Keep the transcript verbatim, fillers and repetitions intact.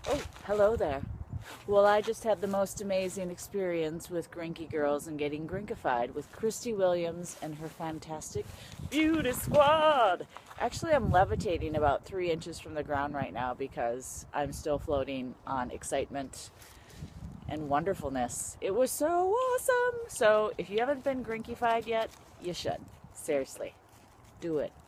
Oh, hello there. Well, I just had the most amazing experience with Grinkie Girls and getting grinkified with Christy Williams and her fantastic beauty squad. Actually, I'm levitating about three inches from the ground right now because I'm still floating on excitement and wonderfulness. It was so awesome. So if you haven't been grinkified yet, you should. Seriously, do it.